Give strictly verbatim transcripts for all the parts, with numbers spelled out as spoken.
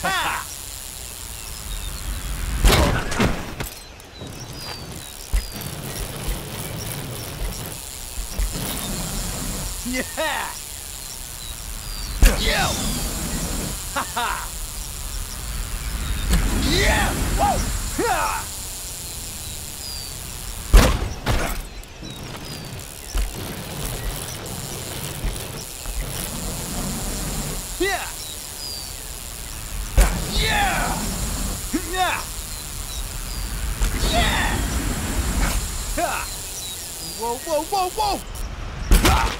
Yeah! Yo! Ha ha! Yeah! Whoa! Ha! Yeah! Yeah! Yeah! Yeah! Ha! Whoa, whoa, whoa, whoa! Ha!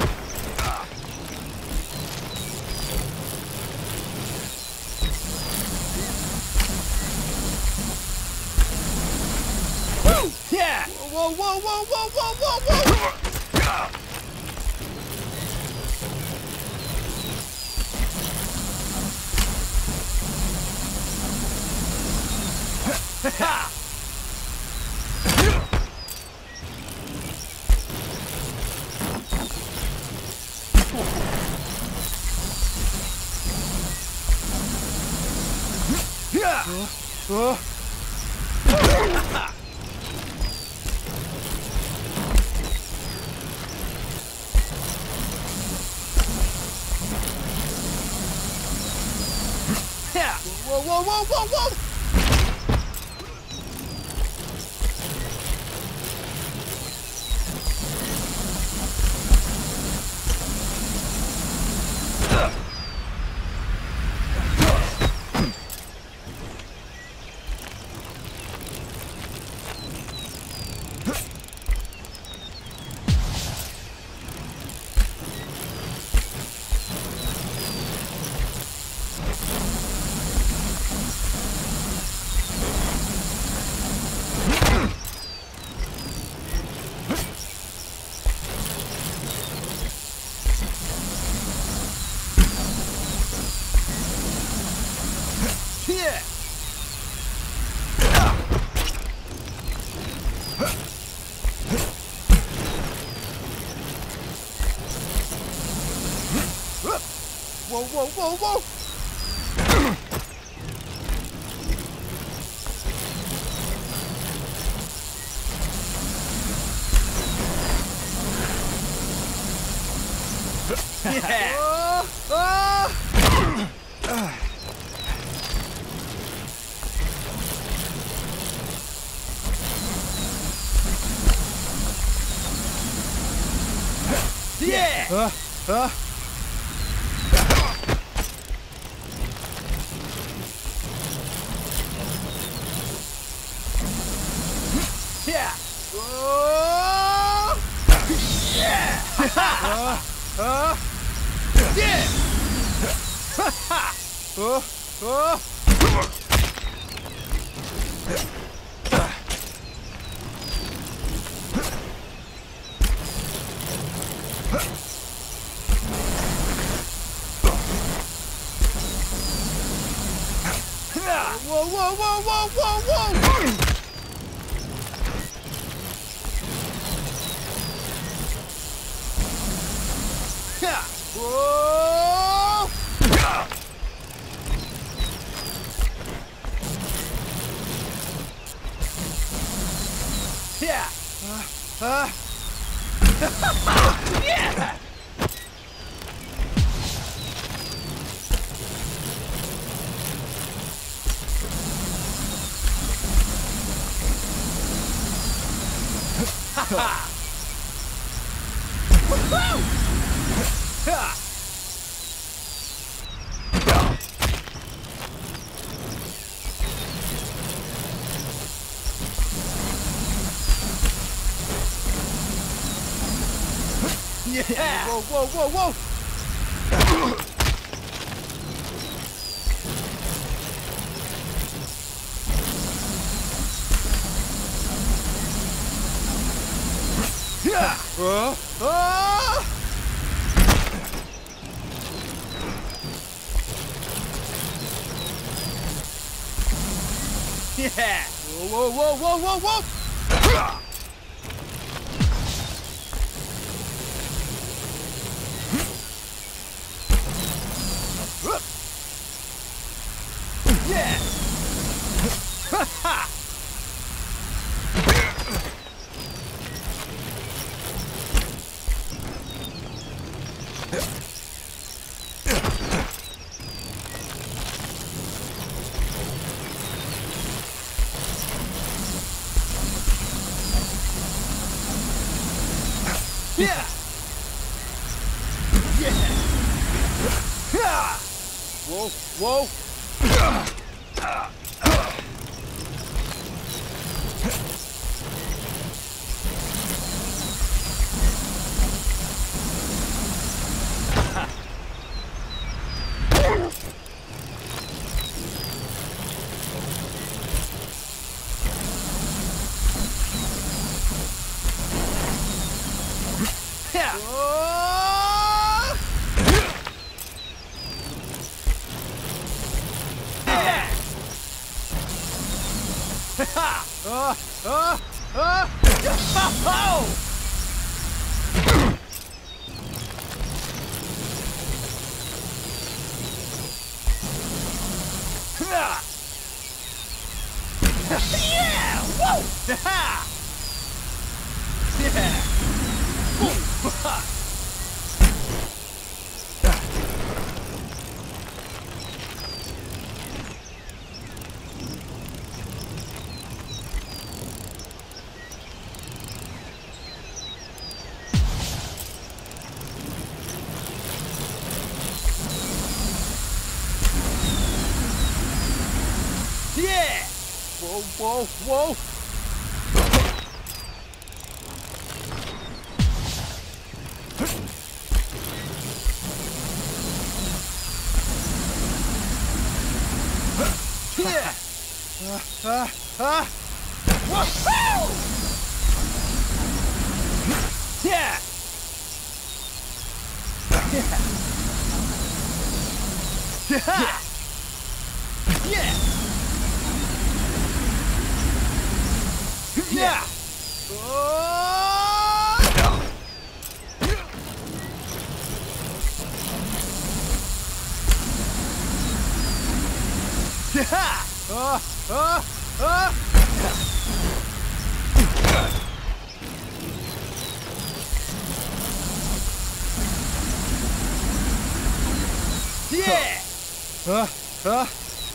Yeah! Whoa, whoa, whoa, whoa, whoa, whoa, whoa! Ha! Yeah! Uh, uh. Yeah! Whoa, whoa, whoa, whoa, whoa! Yeah! Whoa, whoa, whoa, whoa! Yeah! Oh, oh. Yeah! Uh, uh. Yeah! Oh! Yeah! uh, uh. Yeah! Oh! Oh! Whoa, whoa, whoa, whoa, whoa, whoa! Yeah! Whoa! Yeah! Uh, uh. Yeah! Ha ha! Woo-hoo! Ha! Yeah! Whoa, whoa, whoa, whoa! Yeah! Uh, uh. Yeah! Whoa, whoa, whoa, whoa, whoa, whoa! Yeah. Yeah. Yeah. Whoa, whoa. Yeah. Oh! Yeah. Ha! Uh, uh, uh. Oh! Yeah! Whoa! Ha! Yeah! Yeah! Whoa, whoa, whoa! Yeah! Uh, uh, uh! Whoa! Yeah! Yeah! Yeah! Yeah! Yeah! Oh! Yeah! Uh, uh, uh! Yeah! Uh, uh!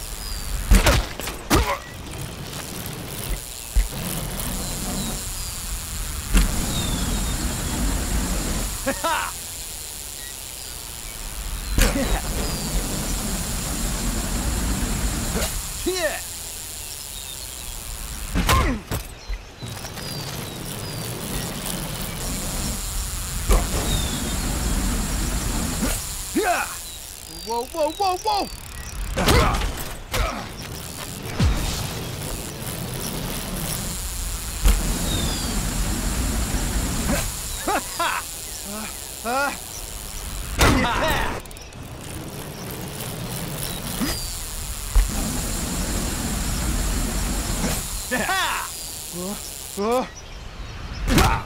Ha! Yeah! Yeah! Yeah! Whoa, whoa, whoa, whoa! Ha! Uh, uh, yeah! Yeah! Uh, uh, ah!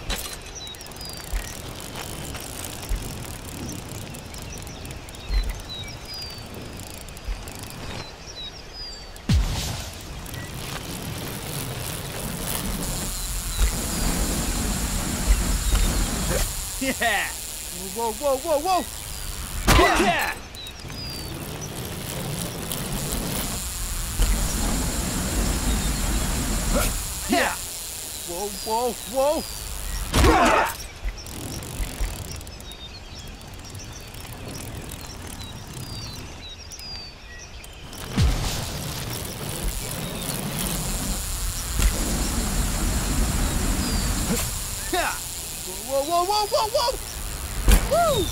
Yeah! Whoa, whoa, whoa, whoa! Yeah! Yeah! Whoa, whoa, whoa! Yeah! Yeah! Whoa, whoa, whoa, whoa, whoa! Woo!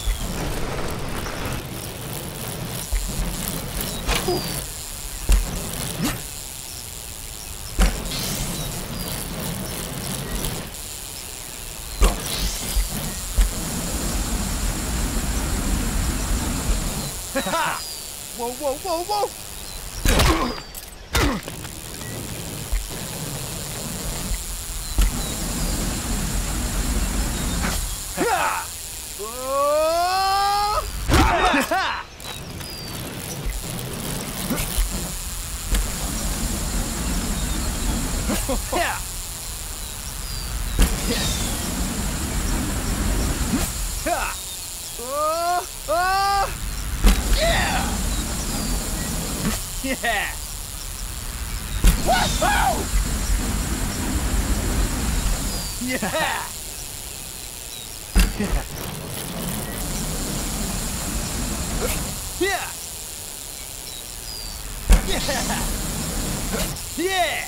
Ha! Whoa, whoa, whoa, whoa! Ha! Oh! Ha! Yeah! Yeah! Ha! Oh! Yeah! Woohoo! Yeah! Yeah! Yeah! Yeah! Yeah!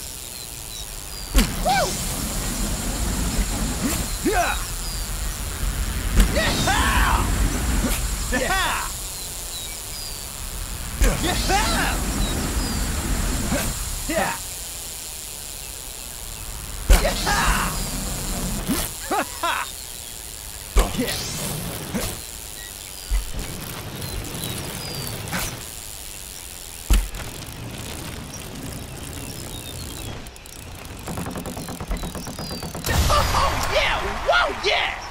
Woo! Yeah! Yeah! Yeah! Yeah! Yeah! Yeah! Yeah! Oh yeah! Whoa yeah!